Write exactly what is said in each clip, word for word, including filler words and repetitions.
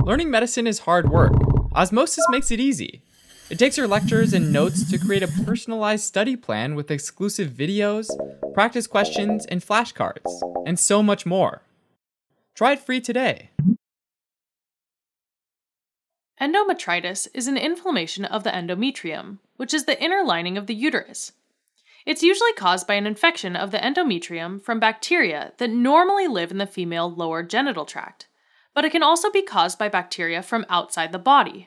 Learning medicine is hard work. Osmosis makes it easy. It takes your lectures and notes to create a personalized study plan with exclusive videos, practice questions, and flashcards, and so much more. Try it free today. Endometritis is an inflammation of the endometrium, which is the inner lining of the uterus. It's usually caused by an infection of the endometrium from bacteria that normally live in the female lower genital tract, but it can also be caused by bacteria from outside the body.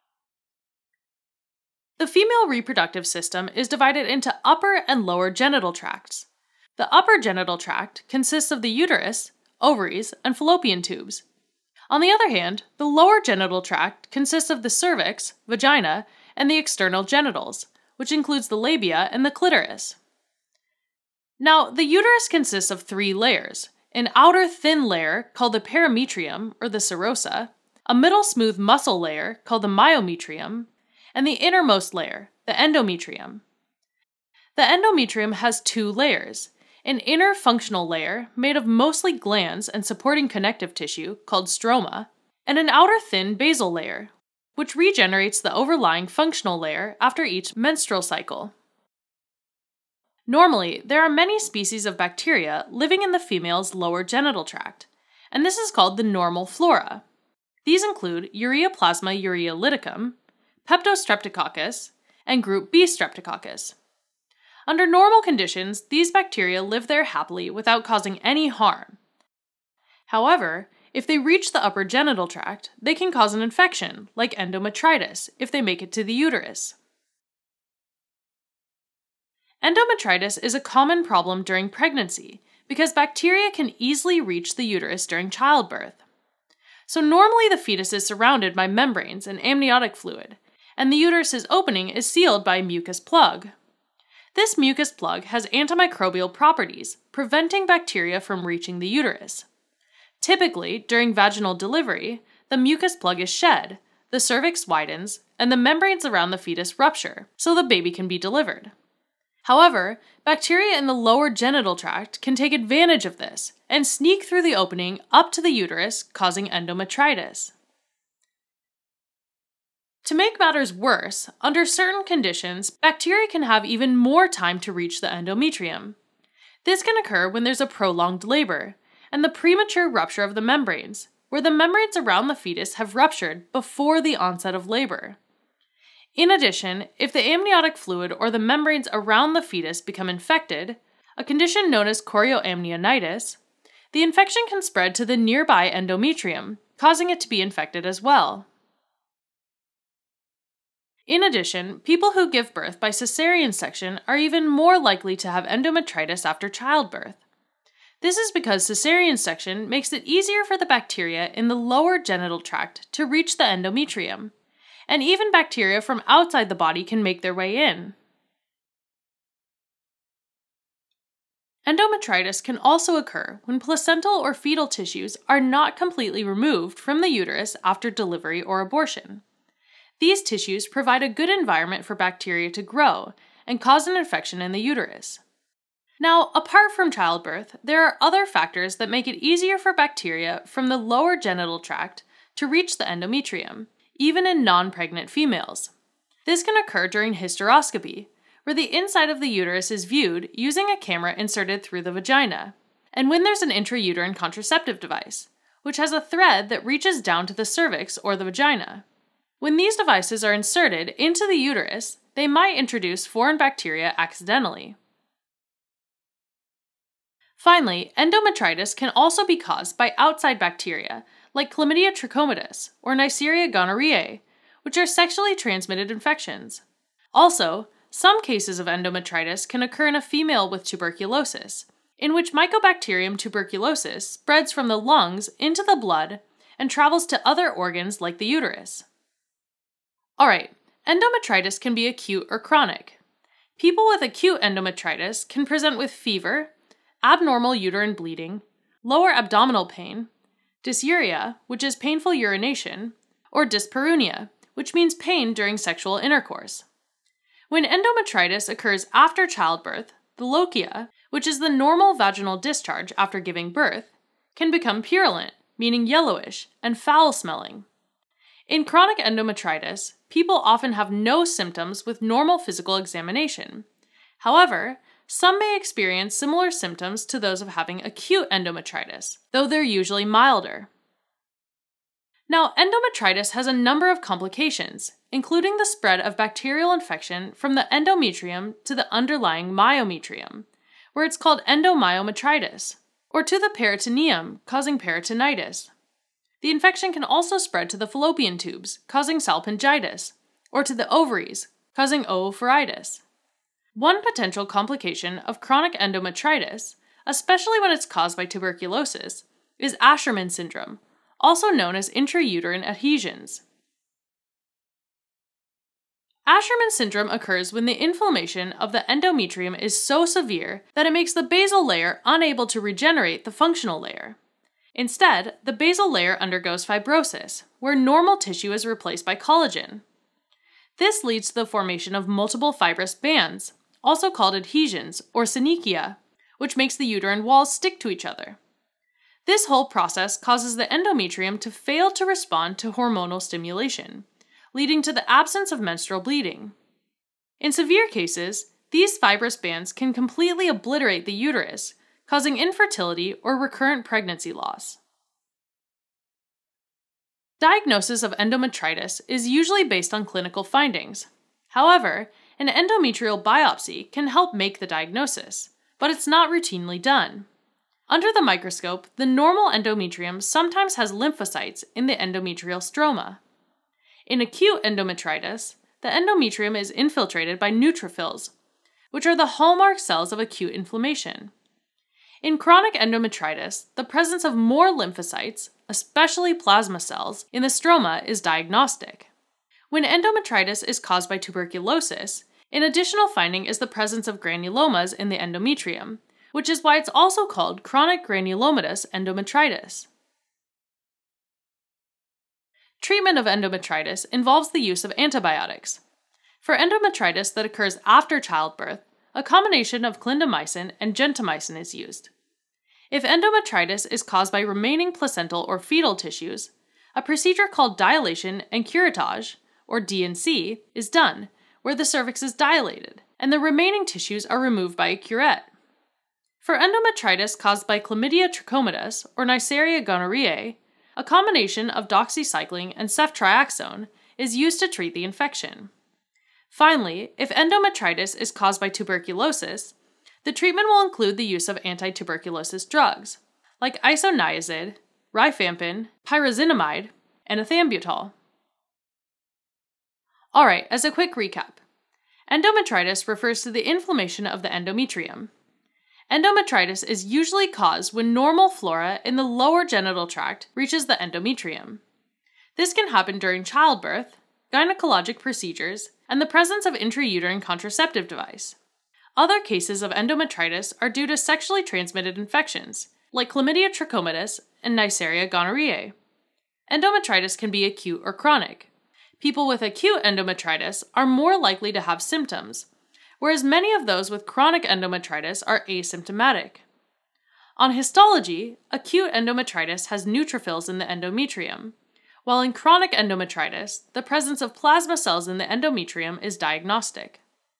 The female reproductive system is divided into upper and lower genital tracts. The upper genital tract consists of the uterus, ovaries, and fallopian tubes. On the other hand, the lower genital tract consists of the cervix, vagina, and the external genitals, which includes the labia and the clitoris. Now, the uterus consists of three layers: an outer thin layer called the perimetrium, or the serosa, a middle smooth muscle layer called the myometrium, and the innermost layer, the endometrium. The endometrium has two layers: an inner functional layer made of mostly glands and supporting connective tissue called stroma, and an outer thin basal layer, which regenerates the overlying functional layer after each menstrual cycle. Normally, there are many species of bacteria living in the female's lower genital tract, and this is called the normal flora. These include Ureaplasma ureolyticum, Peptostreptococcus, and group B Streptococcus. Under normal conditions, these bacteria live there happily without causing any harm. However, if they reach the upper genital tract, they can cause an infection, like endometritis, if they make it to the uterus. Endometritis is a common problem during pregnancy because bacteria can easily reach the uterus during childbirth. So normally the fetus is surrounded by membranes and amniotic fluid, and the uterus's opening is sealed by a mucus plug. This mucus plug has antimicrobial properties, preventing bacteria from reaching the uterus. Typically, during vaginal delivery, the mucus plug is shed, the cervix widens, and the membranes around the fetus rupture, so the baby can be delivered. However, bacteria in the lower genital tract can take advantage of this and sneak through the opening up to the uterus, causing endometritis. To make matters worse, under certain conditions, bacteria can have even more time to reach the endometrium. This can occur when there's a prolonged labor, and the premature rupture of the membranes, where the membranes around the fetus have ruptured before the onset of labor. In addition, if the amniotic fluid or the membranes around the fetus become infected, a condition known as chorioamnionitis, the infection can spread to the nearby endometrium, causing it to be infected as well. In addition, people who give birth by cesarean section are even more likely to have endometritis after childbirth. This is because cesarean section makes it easier for the bacteria in the lower genital tract to reach the endometrium, and even bacteria from outside the body can make their way in. Endometritis can also occur when placental or fetal tissues are not completely removed from the uterus after delivery or abortion. These tissues provide a good environment for bacteria to grow and cause an infection in the uterus. Now, apart from childbirth, there are other factors that make it easier for bacteria from the lower genital tract to reach the endometrium, even in non-pregnant females. This can occur during hysteroscopy, where the inside of the uterus is viewed using a camera inserted through the vagina, and when there's an intrauterine contraceptive device, which has a thread that reaches down to the cervix or the vagina. When these devices are inserted into the uterus, they might introduce foreign bacteria accidentally. Finally, endometritis can also be caused by outside bacteria, like Chlamydia trachomatis or Neisseria gonorrhoeae, which are sexually transmitted infections. Also, some cases of endometritis can occur in a female with tuberculosis, in which Mycobacterium tuberculosis spreads from the lungs into the blood and travels to other organs like the uterus. Alright, endometritis can be acute or chronic. People with acute endometritis can present with fever, abnormal uterine bleeding, lower abdominal pain, dysuria, which is painful urination, or dyspareunia, which means pain during sexual intercourse. When endometritis occurs after childbirth, the lochia, which is the normal vaginal discharge after giving birth, can become purulent, meaning yellowish and foul-smelling. In chronic endometritis, people often have no symptoms with normal physical examination. However, some may experience similar symptoms to those of having acute endometritis, though they're usually milder. Now, endometritis has a number of complications, including the spread of bacterial infection from the endometrium to the underlying myometrium, where it's called endomyometritis, or to the peritoneum, causing peritonitis. The infection can also spread to the fallopian tubes, causing salpingitis, or to the ovaries, causing oophoritis. One potential complication of chronic endometritis, especially when it's caused by tuberculosis, is ASHERMAN'S syndrome, also known as intrauterine adhesions. ASHERMAN'S syndrome occurs when the inflammation of the endometrium is so severe that it makes the basal layer unable to regenerate the functional layer. Instead, the basal layer undergoes fibrosis, where normal tissue is replaced by collagen. This leads to the formation of multiple fibrous bands, also called adhesions or synechia, which makes the uterine walls stick to each other. This whole process causes the endometrium to fail to respond to hormonal stimulation, leading to the absence of menstrual bleeding. In severe cases, these fibrous bands can completely obliterate the uterus, causing infertility or recurrent pregnancy loss. Diagnosis of endometritis is usually based on clinical findings. However, an endometrial biopsy can help make the diagnosis, but it's not routinely done. Under the microscope, the normal endometrium sometimes has lymphocytes in the endometrial stroma. In acute endometritis, the endometrium is infiltrated by neutrophils, which are the hallmark cells of acute inflammation. In chronic endometritis, the presence of more lymphocytes, especially plasma cells, in the stroma is diagnostic. When endometritis is caused by tuberculosis, an additional finding is the presence of granulomas in the endometrium, which is why it's also called chronic granulomatous endometritis. Treatment of endometritis involves the use of antibiotics. For endometritis that occurs after childbirth, a combination of clindamycin and gentamicin is used. If endometritis is caused by remaining placental or fetal tissues, a procedure called dilation and curettage, or D and C, is done, where the cervix is dilated, and the remaining tissues are removed by a curette. For endometritis caused by chlamydia trachomatis or Neisseria gonorrhoeae, a combination of doxycycline and ceftriaxone is used to treat the infection. Finally, if endometritis is caused by tuberculosis, the treatment will include the use of anti-tuberculosis drugs, like isoniazid, rifampin, pyrazinamide, and ethambutol. Alright, as a quick recap, endometritis refers to the inflammation of the endometrium. Endometritis is usually caused when normal flora in the lower genital tract reaches the endometrium. This can happen during childbirth, gynecologic procedures, and the presence of intrauterine contraceptive device. Other cases of endometritis are due to sexually transmitted infections, like chlamydia trachomatis and Neisseria gonorrhoeae. Endometritis can be acute or chronic. People with acute endometritis are more likely to have symptoms, whereas many of those with chronic endometritis are asymptomatic. On histology, acute endometritis has neutrophils in the endometrium, while in chronic endometritis, the presence of plasma cells in the endometrium is diagnostic.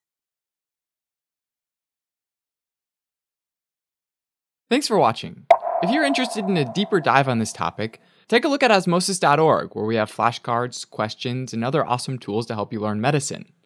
Thanks for watching. If you're interested in a deeper dive on this topic, take a look at osmosis dot org, where we have flashcards, questions, and other awesome tools to help you learn medicine.